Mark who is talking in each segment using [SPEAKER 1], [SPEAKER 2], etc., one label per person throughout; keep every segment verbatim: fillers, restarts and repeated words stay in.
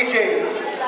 [SPEAKER 1] D J.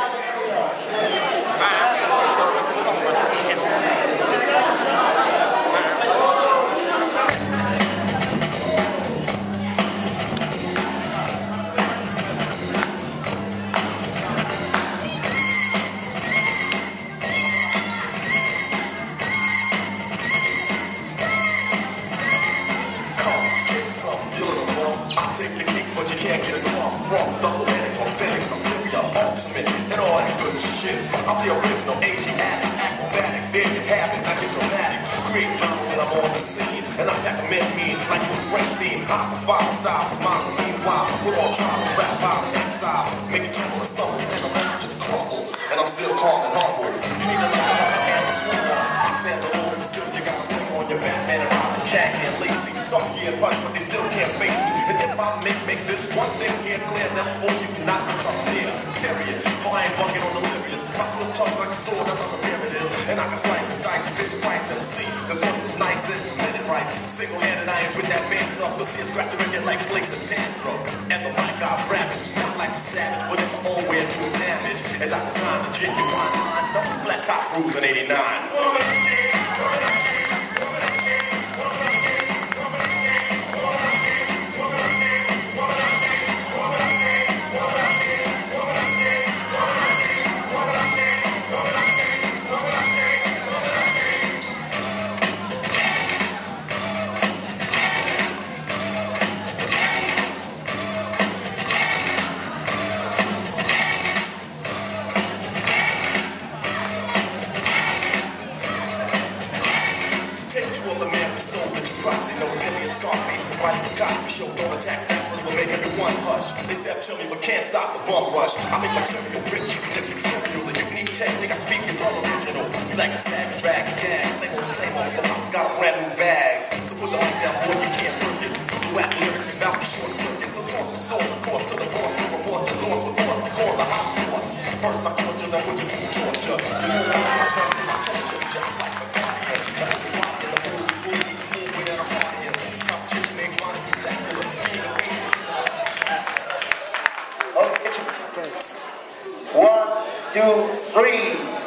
[SPEAKER 2] Take the cake, but you can't get it far from double-headed, authentic, superior, ultimate, and all that good shit. I'm the original Asian addict, acrobatic, there you have it, I get dramatic, create drama when I'm on the scene, and I pack a men mean like Bruce Springsteen. Hop, vibe, style, smile, meanwhile, we're all trying to rap out in exile, make it tumble and stumble, and the rap just crumble, and I'm still calm and humble. You need to know how to handle swarm, stand alone, and still you gotta bring on your Batman and Robin, cat and lazy, start getting punched, but they still can't face me. And if I make, make this one thing here clear, never for you not to come near, period. Flying bucket on the lyrics, cuts with tongues like a sword, that's how the pyramid is. And I can slice and dice, fish price and see. The thought was nice as minute rice. Single-handed, I ain't with that band stuff, but see it scratch your record like flakes of dandruff. And the mic I ravage, not like a savage, but in my own way to damage. As I design the genuine line, no flat top grooves in eighty-nine. Show don't attack rappers will make everyone hush. They step to me but can't stop the bum rush. I make material rich, different material. The unique technique I speak is all original. You like a savage drag gag, same old, same old. The pop's got a brand new bag. So put the mic down, boy, you can't work it. Do rap lyrics about the short circuit. So toss the soul, of course, to the boss, to remorse, the Lord with force, cause the hot force. First I torture them with the new torture. You know I want myself to my torture, just like the guardian. Cut your body in the booty, booty, smooth way that I'm partying. Competition ain't fun, spectacular.
[SPEAKER 1] One, two, three.